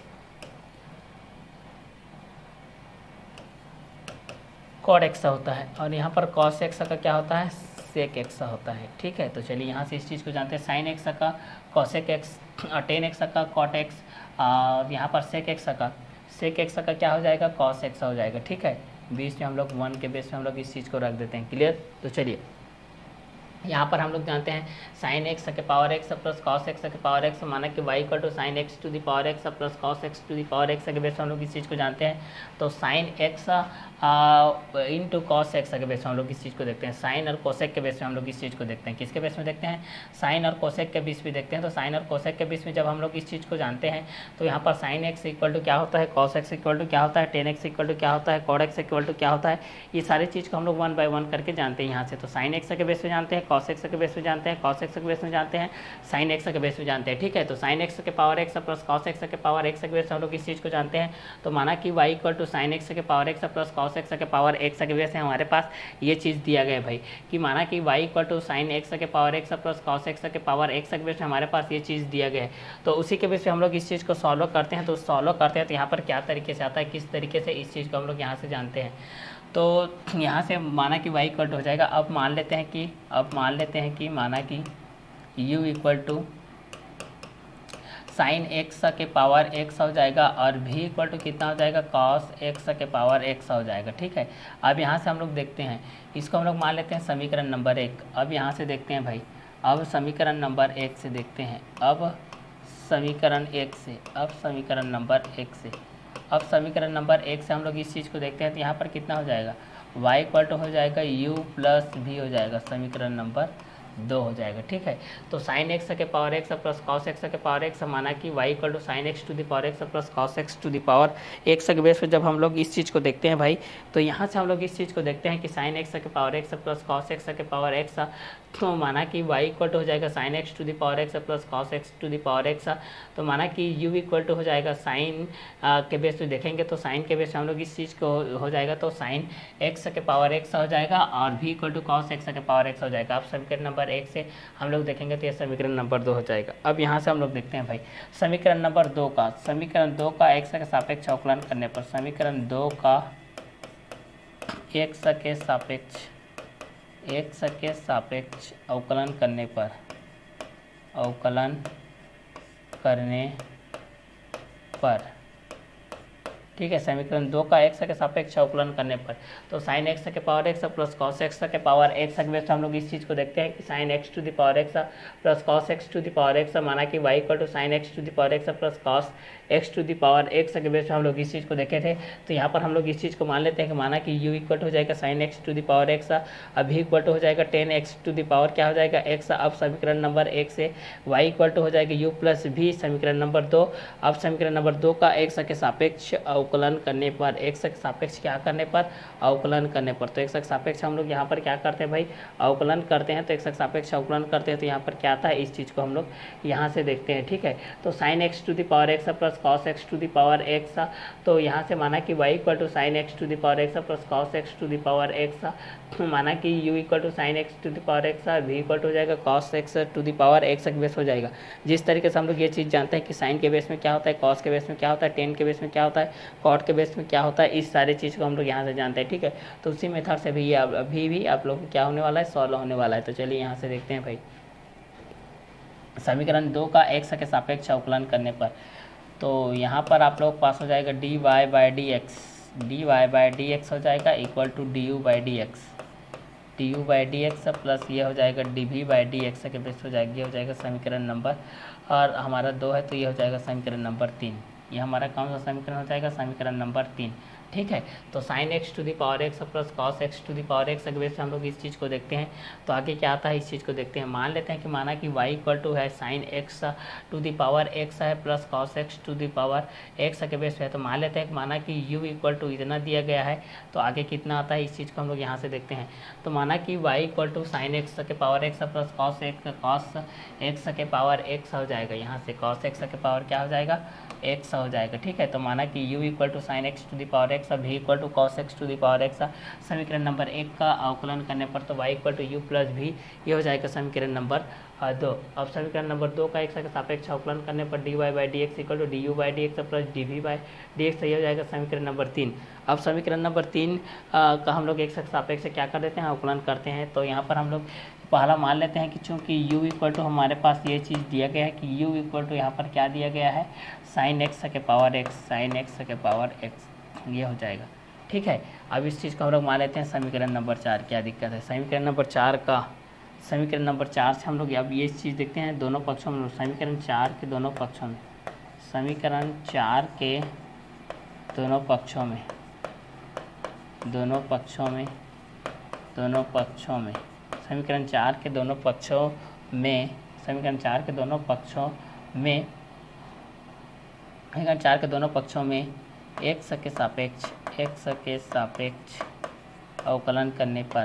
कॉड एक्स होता है, और यहाँ पर कॉस एक्स का क्या होता है, सेक एक्स होता है। ठीक है, तो चलिए यहाँ से इस चीज़ को जानते हैं, साइन एक्स का कॉसेक एक्स, और टेन एक्स का कॉट एक्स, और यहाँ पर सेक एक्स का सेक एक्स का क्या हो जाएगा, कॉस एक्स हो जाएगा। ठीक है, बीच में हम लोग वन के बेस में हम लोग इस चीज़ को रख देते हैं। क्लियर, तो चलिए यहाँ पर हम लोग जानते हैं साइन एक्स के power x plus cos x के पावर एक्स, माना कि y equal to sine x to the power x plus cos x to the power x के बेस पे हम लोग इस चीज़ को जानते हैं। तो sine x into cos x के बेस पे हम लोग इस चीज़ को देखते हैं, साइन और कोसेक के बेस पे हम लोग इस चीज़ को देखते हैं। किसके बेस में देखते हैं, साइन और कोसेक के बीच में देखते हैं। तो साइन और कोसेक के बीच में जब हम लोग इस चीज़ को जानते हैं, तो यहाँ पर साइन एक्स इक्वल टू क्या होता है, कॉस एक्स इक्वल टू क्या होता है, टेन एक्स इक्वल टू क्या होता है, कॉड एक्स इक्वल टू क्या होता है, ये सारी चीज़ को हम लोग वन बाय वन करके जानते हैं यहाँ से। तो साइन एक्स के बेस पे जानते हैं, कॉस एक्स के बेस पे जानते हैं, कॉस एक्स के बेस में जानते हैं, साइन एक्स के बेस में जानते हैं। ठीक है, तो साइन एक्स के power x plus cos x के पावर एक्स के बेस पे हम लोग इस चीज़ को जानते हैं। तो माना कि y equal to sine x के power x plus cos x के पावर एक्स के बेस है, हमारे पास ये चीज़ दिया गया है भाई कि माना कि y equal to sine x के power x plus cos x के पावर एक्स के बेस पे हमारे पास ये चीज़ दिया गया है। तो उसी के बेस पे हम लोग इस चीज़ को सॉल्व करते हैं। तो सॉल्व करते हैं तो यहाँ पर क्या तरीके से आता है, किस तरीके से इस चीज़ को हम लोग यहाँ से जानते हैं। तो यहाँ से माना कि वाई इक्वल टू हो जाएगा। अब मान लेते हैं कि अब मान लेते हैं कि माना कि u equal to sine x के पावर एक्स हो जाएगा और v इक्वल टू कितना हो जाएगा कॉस एक्स के पावर एक्स हो जाएगा। ठीक है, अब यहाँ से हम लोग देखते हैं, इसको हम लोग मान लेते हैं समीकरण नंबर एक। अब यहाँ से देखते हैं भाई, अब समीकरण नंबर एक से देखते हैं, अब समीकरण एक से अब समीकरण नंबर एक से अब समीकरण नंबर एक से हम लोग इस चीज़ को देखते हैं तो यहाँ पर कितना हो जाएगा y इक्वल टू हो जाएगा u प्लस भी हो जाएगा, समीकरण नंबर दो हो जाएगा। ठीक है, तो साइन एक्स के power x plus cos x के पावर एक्स माना कि y equal to sine x to the power x plus cos x to the power x के बेस पे जब हम लोग इस चीज़ को देखते हैं भाई, तो यहाँ से हम लोग इस चीज़ को देखते हैं कि साइन एक्स के power x plus cos x के पावर एक्स, तो माना कि y इक्वल टू हो जाएगा sine x to the power x plus cos x to the power x, तो माना कि u इक्वल टू हो जाएगा साइन के बेस पे देखेंगे तो साइन के बेस पे हम लोग इस चीज़ को हो जाएगा तो साइन एक्स के पावर एक्स हो जाएगा और v equal to cos x के पावर एक्स हो जाएगा। अब समीकरण नंबर एक से हम लोग देखेंगे तो यह समीकरण नंबर दो हो जाएगा। अब यहाँ से हम लोग देखते हैं भाई समीकरण नंबर दो का समीकरण दो का एक्स के सापेक्ष अवकलन करने पर, समीकरण दो का एक्स के सापेक्ष एक्स के सापेक्ष अवकलन करने पर अवकलन करने पर ठीक है, समीकरण दो का एक्स के सापेक्ष अवकलन करने पर, तो साइन एक्स के power x plus cos x के पावर एक्स के बेस हम लोग इस चीज़ को देखते हैं कि sine x to the power x plus cos x to the power x, माना कि y equal to sine x to the power x plus cos x to the power x के बेस हम लोग इस चीज़ को देखे थे। तो यहाँ पर हम लोग इस चीज़ को मान लेते हैं कि माना कि u इक्वल टू हो जाएगा sine x to the power x, अब v इक्वल टू हो जाएगा tan x to the power क्या हो जाएगा x। अब समीकरण नंबर एक से y इक्वल टू हो जाएगा u प्लस भी, समीकरण नंबर दो। अब समीकरण नंबर दो का x के सापेक्ष अवकलन करने पर, x के सापेक्ष क्या करने पर अवकलन करने पर, तो x के सापेक्ष हम लोग यहाँ पर क्या करते हैं भाई अवकलन करते हैं, तो x के सापेक्ष अवकलन करते हैं तो यहाँ पर क्या आता है इस चीज़ को हम लोग यहाँ से देखते हैं। ठीक है, तो sine x to the power x plus cos x to the power x, तो यहाँ से माना कि y equal to sine x to the power x plus cos x to the power x, माना कि u equal to sine x to the power x, v equal to हो जाएगा cos x to the power x के base हो जाएगा। जिस तरीके से हम लोग ये चीज़ जानते हैं कि साइन के बेस में क्या होता है, कॉस के बेस में क्या होता है, टेन के बेस में क्या होता है, कॉट के बेस में क्या होता है, इस सारी चीज़ को हम लोग यहाँ से जानते हैं। ठीक है, तो उसी मेथड से भी ये अभी भी आप लोग क्या होने वाला है सॉल्व होने वाला है। तो चलिए यहाँ से देखते हैं भाई समीकरण दो का एक्स के सापेक्ष अवकलन करने पर, तो यहाँ पर आप लोग पास हो जाएगा D Y by D x, d Y by D x हो जाएगा equal to d u by D x, d u by D x plus ये हो जाएगा d v by D x के बेस हो जाएगी, ये हो जाएगा समीकरण नंबर, और हमारा दो है तो ये हो जाएगा समीकरण नंबर तीन। ये हमारा कौन सा समीकरण हो जाएगा समीकरण नंबर तीन। ठीक है, तो sine x to the power x plus cos x to the power x के बेस से हम लोग इस चीज़ को देखते हैं तो आगे क्या आता है इस चीज़ को देखते हैं। मान लेते हैं कि माना कि y इक्वल टू है sine x to the power X है plus cos x to the power x के बेस पे है, तो मान लेते हैं कि माना कि u इक्वल टू इतना दिया गया है तो आगे कितना आता है इस चीज़ को हम लोग यहाँ से देखते हैं। तो माना कि y equal to sine x के power x plus cos x cos x के पावर एक्स हो जाएगा, यहाँ से कॉस एक्स के पावर क्या हो जाएगा एक्स हो जाएगा। ठीक है, तो माना कि u equal to sine x to the power x, v equal to cos x to the power x, समीकरण नंबर एक का अवकलन करने पर तो y equal to u plus भी, ये हो जाएगा समीकरण नंबर दो। अब समीकरण नंबर दो का एक्स के सापेक्ष अवकलन करने पर d Y by D x equal to d u by D x plus d v by D x, ये हो जाएगा समीकरण नंबर तीन। अब समीकरण नंबर तीन का हम लोग एक्स के सापेक्ष क्या कर देते हैं अवकलन करते हैं, तो यहाँ पर हम लोग पहला मान लेते हैं कि चूँकि u इक्वल टू हमारे पास ये चीज़ दिया गया है कि u इक्वल टू यहाँ पर क्या दिया गया है साइन एक्स के पावर एक्स, साइन एक्स के पावर एक्स, ये हो जाएगा। ठीक है, अब इस चीज़ को हम लोग मान लेते हैं समीकरण नंबर चार। क्या दिक्कत है समीकरण नंबर चार का समीकरण नंबर चार से हम लोग अब ये चीज़ देखते हैं दोनों पक्षों में, समीकरण चार के दोनों पक्षों में समीकरण चार के दोनों पक्षों में दोनों पक्षों में दोनों पक्षों में समीकरण चार के दोनों पक्षों में समीकरण चार के दोनों पक्षों में समीकरण चार के दोनों पक्षों में एक्स के सापेक्ष एक्स के सापेक्ष अवकलन करने पर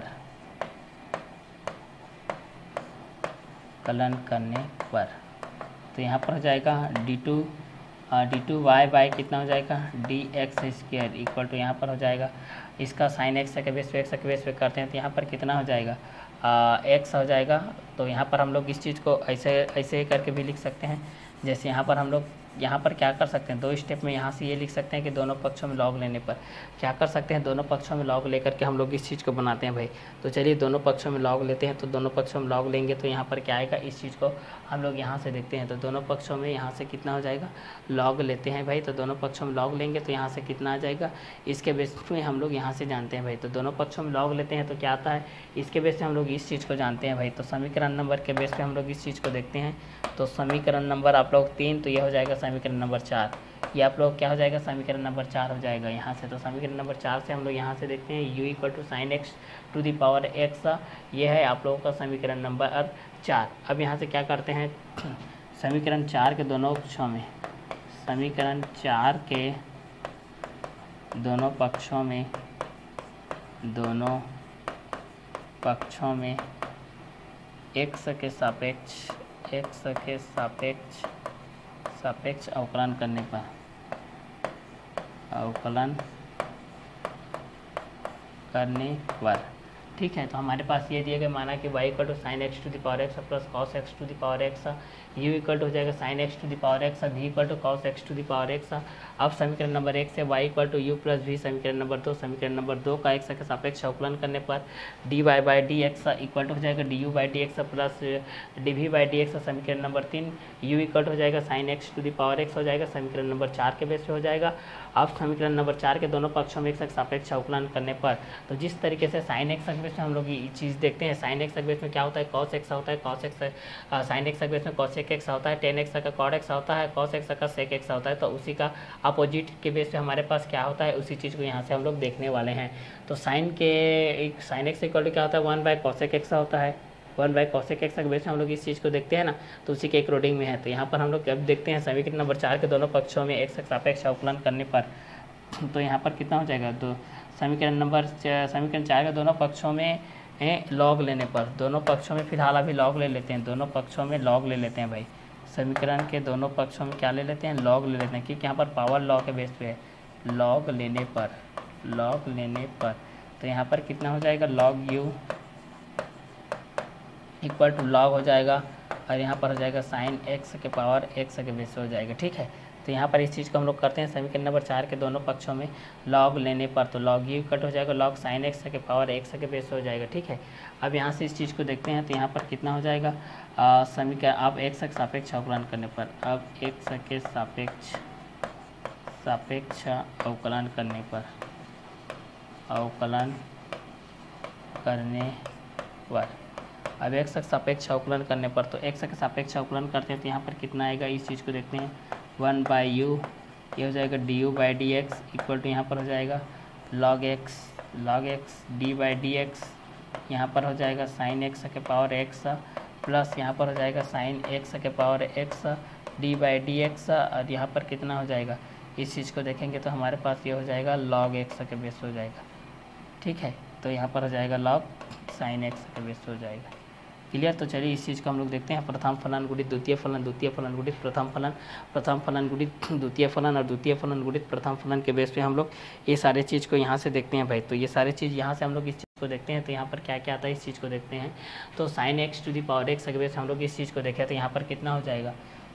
अवकलन करने पर तो यहाँ पर हो जाएगा d two d two y by कितना हो जाएगा d x square equal to यहाँ पर हो जाएगा इसका साइन एक्स के बेस पे एक्स के बेस पे करते हैं तो यहाँ पर कितना हो जाएगा एक्स हो जाएगा। तो यहाँ पर हम लोग इस चीज़ को ऐसे ऐसे करके भी लिख सकते हैं, जैसे यहाँ पर हम लोग यहाँ पर क्या कर सकते हैं, दो स्टेप में यहाँ से ये लिख सकते हैं कि दोनों पक्षों में लॉग लेने पर क्या कर सकते हैं, दोनों पक्षों में लॉग लेकर के हम लोग इस चीज़ को बनाते हैं भाई। तो चलिए दोनों पक्षों में लॉग लेते हैं। तो दोनों पक्षों में लॉग लेंगे तो यहाँ पर क्या आएगा, इस चीज़ को हम लोग यहाँ से देखते हैं। तो दोनों पक्षों में यहाँ से कितना हो जाएगा, लॉग लेते हैं भाई। तो दोनों पक्षों में लॉग लेंगे तो यहाँ से कितना आ जाएगा, इसके बेस में हम लोग यहाँ से जानते हैं भाई। तो दोनों पक्षों में लॉग लेते हैं तो क्या आता है, इसके बेस पे हम लोग इस चीज़ को जानते हैं भाई। तो समीकरण नंबर के बेस पे हम लोग इस चीज़ को देखते हैं। तो समीकरण नंबर आप लोग तीन, तो ये हो जाएगा समीकरण नंबर चार। ये आप लोग क्या हो जाएगा, समीकरण नंबर चार हो जाएगा यहाँ से। तो समीकरण नंबर चार से हम लोग यहाँ से देखते हैं u equal to sine x to the power x, ये है आप लोगों का समीकरण नंबर चार। अब यहाँ से क्या करते हैं, समीकरण चार के दोनों पक्षों में समीकरण चार के दोनों पक्षों में दोनों पक्षों में एक्स के सापेक्ष एक्स के सापेक्ष सापेक्ष अवकलन करने पर अवकलन करने पर ठीक है। तो हमारे पास ये दिए गए, माना कि y equal to sine x to the power x plus cos x to the power x, u equal to हो जाएगा sine x to the power x, v equal to cos x to the power x. अब समीकरण number एक से y equal to u plus v, समीकरण number दो समीकरण number दो का एक्स के सापेक्ष अवकलन करने पर d Y by D x equal to हो जाएगा d u by D x plus d v by D x. समीकरण नंबर तीन u इक्वल टू हो जाएगा sine x to the power x हो जाएगा, समीकरण नंबर चार के बेस पे हो जाएगा। अब समीकरण नंबर चार के दोनों पक्षों में एक्स के सापेक्ष अवकलन करने पर, तो जिस तरीके से साइन एक्स के बेस में हम लोग ये चीज़ देखते हैं, साइन एक्स के बेस में क्या होता है, कॉस एक्स होता है, कॉस एक्स साइन एक्स के बेस में कॉस एक्स होता है, टेन एक्स का कॉट एक्स होता है, कॉस एक्स का सेक एक्स होता है। तो उसी का अपोजिट के बेस पे हमारे पास क्या होता है, उसी चीज़ को यहाँ से हम लोग देखने वाले हैं। तो साइन के एक साइन एक्स इक्वल टू क्या होता है, वन बाय कॉसेक एक्स होता है, वन बाय कॉसेक एक्स के बेस में हम लोग इस चीज़ को देखते हैं ना, तो उसी के अकॉर्डिंग में है। तो यहाँ पर हम लोग अब देखते हैं समीकरण नंबर चार के दोनों पक्षों में एक्स के सापेक्ष अवकलन करने पर, तो यहाँ पर कितना हो जाएगा, दो समीकरण नंबर समीकरण चार के दोनों पक्षों में लॉग लेने पर, दोनों पक्षों में फिलहाल अभी लॉग ले लेते हैं, दोनों पक्षों में लॉग ले लेते हैं भाई। समीकरण के दोनों पक्षों में क्या ले लेते हैं, लॉग ले लेते हैं, क्योंकि यहाँ पर पावर लॉ के बेस पे है। लॉग लेने पर लॉग लेने पर तो यहाँ पर कितना हो जाएगा, log u equal to log हो जाएगा, और यहाँ पर हो जाएगा साइन एक्स के पावर एक्स के बेस पे हो जाएगा। ठीक है, तो यहाँ पर इस चीज़ को हम लोग करते हैं समीकरण नंबर चार के दोनों पक्षों में लॉग लेने पर, तो लॉग यू कट हो जाएगा, लॉग साइन एक्स के पावर एक्स के बेस हो जाएगा। ठीक है, अब यहाँ से इस चीज़ को देखते हैं, तो यहाँ पर कितना हो जाएगा, समीकरण अब एक्स के सापेक्ष अवकलन करने पर, अब एक्स के सापेक्ष सापेक्ष अवकलन करने पर अवकलन करने पर अब एक्स के सापेक्ष अवकलन करने पर तो एक्स के सापेक्ष अवकलन करते हैं तो यहाँ पर कितना आएगा, इस चीज़ को देखते हैं, वन बाई यू, ये हो जाएगा d u by D x equal to यहाँ पर हो जाएगा log x log x d by D x, यहाँ पर हो जाएगा साइन एक्स के पावर एक्स प्लस यहाँ पर हो जाएगा साइन एक्स के power x d by D x, और यहाँ पर कितना हो जाएगा, इस चीज़ को देखेंगे तो हमारे पास ये हो जाएगा लॉग एक्स के बेस हो जाएगा। ठीक है, तो यहाँ पर हो जाएगा लॉग साइन एक्स के बेस हो जाएगा। क्लियर, तो चलिए इस चीज़ को हम लोग देखते हैं, प्रथम फलन गुणित द्वितीय फलन, द्वितीय फलन गुणित प्रथम फलन, प्रथम फलन गुणित द्वितीय फलन और द्वितीय फलन गुणित प्रथम फलन के बेस पे हम लोग ये सारे चीज़ को यहाँ से देखते हैं भाई। तो ये सारे चीज़ यहाँ से हम लोग इस चीज़ को देखते हैं, तो यहाँ पर क्या क्या आता है इस चीज़ को देखते हैं। तो sine x to the power x के बेस हम लोग इस चीज़ को देखें, तो यहाँ पर कितना हो जाएगा,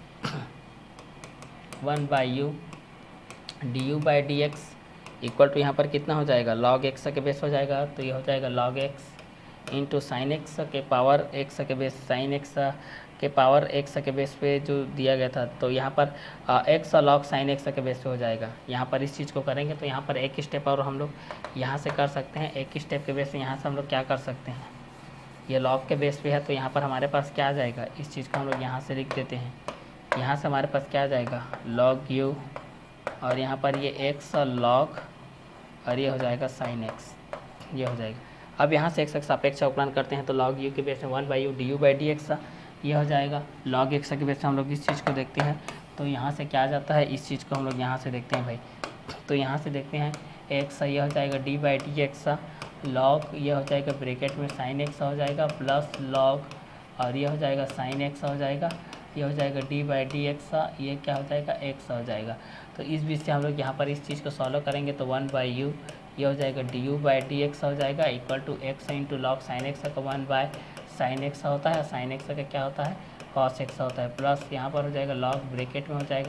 one by u d u by D x equal to यहाँ पर कितना हो जाएगा, लॉग एक्स के बेस हो जाएगा, तो ये हो जाएगा log x into sine x के पावर एक्स के बेस, साइन एक्स के पावर एक्स के बेस पे जो दिया गया था, तो यहाँ पर एक्स लॉग साइन एक्स के बेस पे हो जाएगा। यहाँ पर इस चीज़ को करेंगे तो यहाँ पर एक स्टेप और हम लोग यहाँ से कर सकते हैं, एक स्टेप के बेस पे यहाँ से हम लोग क्या कर सकते हैं, ये लॉग के बेस पे है, तो यहाँ पर हमारे पास क्या आ जाएगा, इस चीज़ को हम लोग यहाँ से लिख देते हैं, यहाँ से हमारे पास क्या आ जाएगा, लॉग यू, और यहाँ पर ये एक्स लॉग, और ये हो जाएगा साइन एक्स, ये हो जाएगा। अब यहाँ से एक्स के सापेक्ष अवकलन करते हैं, तो लॉग यू के बेस में one by u d u by D x ये हो जाएगा, लॉग एक्स के बेस में हम लोग इस चीज़ को देखते हैं, तो यहाँ से क्या आ जाता है, इस चीज़ को हम लोग यहाँ से देखते हैं भाई। तो यहाँ से देखते हैं एक्स ये हो जाएगा d by D x, log ये हो जाएगा ब्रैकेट में साइन एक्स हो जाएगा प्लस लॉग, और ये हो जाएगा साइन एक्स हो जाएगा, ये हो जाएगा डी बाई डी एक्स, ये क्या हो जाएगा, एक्स हो जाएगा। तो इस बीच से हम लोग यहाँ पर इस चीज़ को सॉल्व करेंगे, तो वन बाई यू ये हो जाएगा d u by D x हो जाएगा equal to x into log sine x का वन बाय साइन एक्स होता है, साइन एक्स का क्या होता है, कॉस एक्स होता है, प्लस यहाँ पर हो जाएगा लॉग ब्रैकेट में हो जाएगा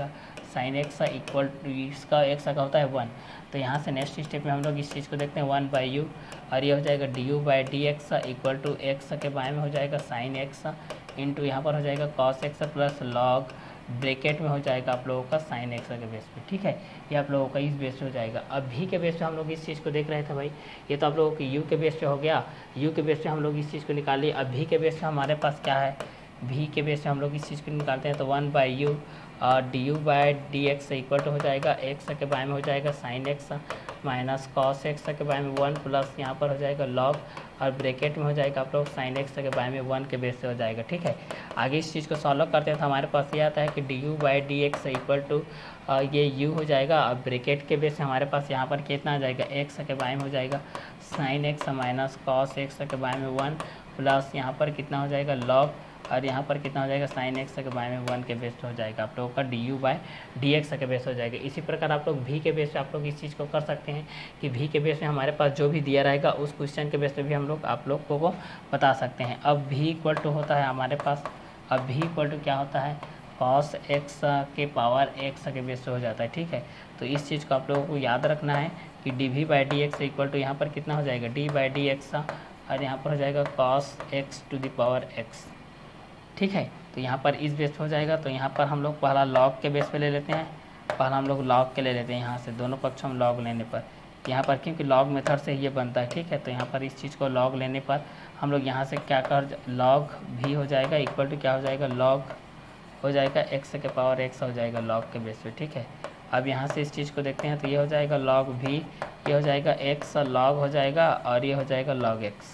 साइन एक्स इक्वल टू इसका एक्स का होता है वन। तो यहाँ से नेक्स्ट स्टेप में हम लोग इस चीज़ को देखते हैं वन बाई यू, और ये हो जाएगा d u by D x equal to x के बारे में हो जाएगा साइन एक्स इंटू यहाँ पर हो जाएगा cos x plus log bracket में हो जाएगा आप लोगों का साइन एक्स के बेस पे। ठीक है, ये आप लोगों का इस बेस पे हो जाएगा। अब भी के बेस पे हम लोग इस चीज़ को देख रहे थे भाई, ये तो आप लोगों के यू के बेस पे हो गया। यू के बेस पे हम लोग इस चीज़ को निकालिए। अब भी के बेस पे हमारे पास क्या है, भी के बेस पे हम लोग इस चीज़ को निकालते हैं। तो वन बाई यू और d u by D x equal to हो जाएगा एक्स के बारे में हो जाएगा sine x minus cos x के बारे में वन प्लस यहाँ पर हो जाएगा लॉग और ब्रैकेट में हो जाएगा आप लोग साइन एक्स के बारे में वन के बेस से हो जाएगा। ठीक है, आगे इस चीज़ को सॉल्व करते हैं तो हमारे पास ये आता है कि d u by D x equal to ये यू हो जाएगा और ब्रैकेट के बेस से हमारे पास यहाँ पर कितना आ जाएगा एक्स के बारे में हो जाएगा sine x minus cos x के बारे में वन प्लस यहाँ पर कितना हो जाएगा लॉग और यहाँ पर कितना हो जाएगा साइन एक्स के बारे में वन के बेस पे हो जाएगा आप लोगों का d u by D x के बेस हो जाएगा। इसी प्रकार आप लोग भी के बेस पे आप लोग इस चीज़ को कर सकते हैं कि भी के बेस में हमारे पास जो भी दिया रहेगा उस क्वेश्चन के बेस पे भी हम लोग आप लोग को, को बता सकते हैं। अब भी इक्वल टू होता है हमारे पास, अब भी इक्वल टू क्या होता है कॉस एक्स के पावर एक्स के बेस पे हो जाता है। ठीक है, तो इस चीज़ को आप लोगों को याद रखना है कि d v by D x equal to यहाँ पर कितना हो जाएगा डी बाई डी एक्स और यहाँ पर हो जाएगा cos x to the power x. ठीक है, तो यहाँ पर इस बेस पे हो जाएगा। तो यहाँ पर हम लोग पहला लॉग के बेस पे ले लेते हैं, पहला हम लोग लॉग के ले लेते हैं यहाँ से दोनों पक्षों में लॉग लेने पर, यहाँ पर क्योंकि लॉग मेथड से ये बनता है। ठीक है, तो यहाँ पर इस चीज़ को लॉग लेने पर हम लोग यहाँ से क्या कर लॉग भी हो जाएगा इक्वल टू क्या हो जाएगा लॉग हो जाएगा एक्स के पावर एक्स हो जाएगा लॉग के बेस पे। ठीक है, अब यहाँ से इस चीज़ को देखते हैं तो ये हो जाएगा लॉग भी, ये हो जाएगा एक्स लॉग हो जाएगा और ये हो जाएगा लॉग एक्स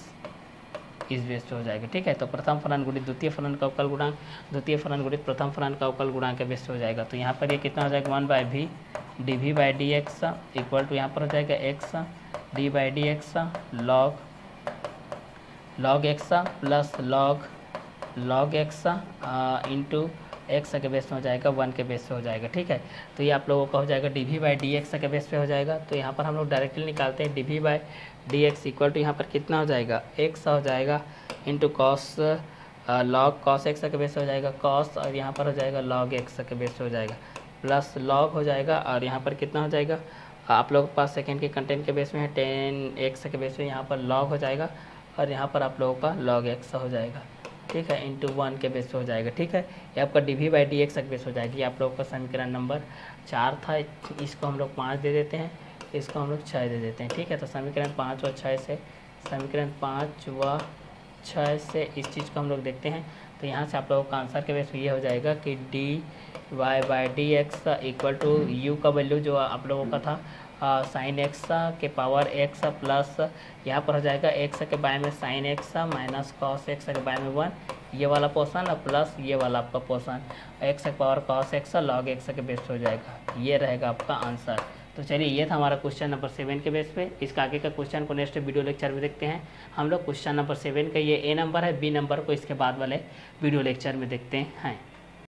इस बेस पे हो जाएगा। ठीक है, तो प्रथम फलन गुणित द्वितीय फलन का अवकल गुणांक, द्वितीय फलन गुणित प्रथम फलन का अवकल गुणांक के बेस पे हो जाएगा। तो यहाँ पर ये कितना हो जाएगा one by v d v by D x equal to यहाँ पर हो जाएगा x d by D x log log x plus log log x into x के बेस में हो जाएगा वन के बेस पे हो जाएगा। ठीक है, तो ये आप लोगों का हो जाएगा d v by D x के बेस पे हो जाएगा। तो यहाँ पर हम लोग डायरेक्टली निकालते हैं d v by D x equal to यहाँ पर कितना हो जाएगा एक्स हो जाएगा into cos log cos x के बेस पे हो जाएगा कॉस और यहाँ पर हो जाएगा लॉग एक्स के बेस पे हो जाएगा प्लस लॉग हो जाएगा और यहाँ पर कितना हो जाएगा आप लोगों के पास सेकेंड के कंटेंट के बेस में है टेन एक्स के बेस पे यहाँ पर लॉग हो जाएगा और यहाँ पर आप लोगों का लॉग एक्स हो जाएगा। ठीक है, इंटू वन के बेस पे हो जाएगा। ठीक है, ये आपका d v by D x के बेस हो जाएगी। आप लोगों का समीकरण नंबर चार था, इसको हम लोग पाँच दे देते हैं, इसको हम लोग छः दे देते हैं। ठीक है, तो समीकरण पाँच व छः से समीकरण पाँच व छः से इस चीज़ को हम लोग देखते हैं। तो यहाँ से आप लोगों का आंसर के बेस पे ये हो जाएगा कि d Y by D x equal to u का वैल्यू जो आप लोगों का था साइन एक्स के पावर एक्स प्लस यहाँ पर हो जाएगा एक्स के बारे में sine x minus cos x के बारे में वन, ये वाला पोर्सन प्लस ये वाला आपका पोर्सन एक्स के power cos x log x के बेस पे हो जाएगा। ये रहेगा आपका आंसर। तो चलिए ये था हमारा क्वेश्चन नंबर सेवन के बेस पे। इसका आगे का क्वेश्चन को नेक्स्ट वीडियो लेक्चर में देखते हैं हम लोग। क्वेश्चन नंबर सेवन का ये ए नंबर है, बी नंबर को इसके बाद वाले वीडियो लेक्चर में देखते हैं।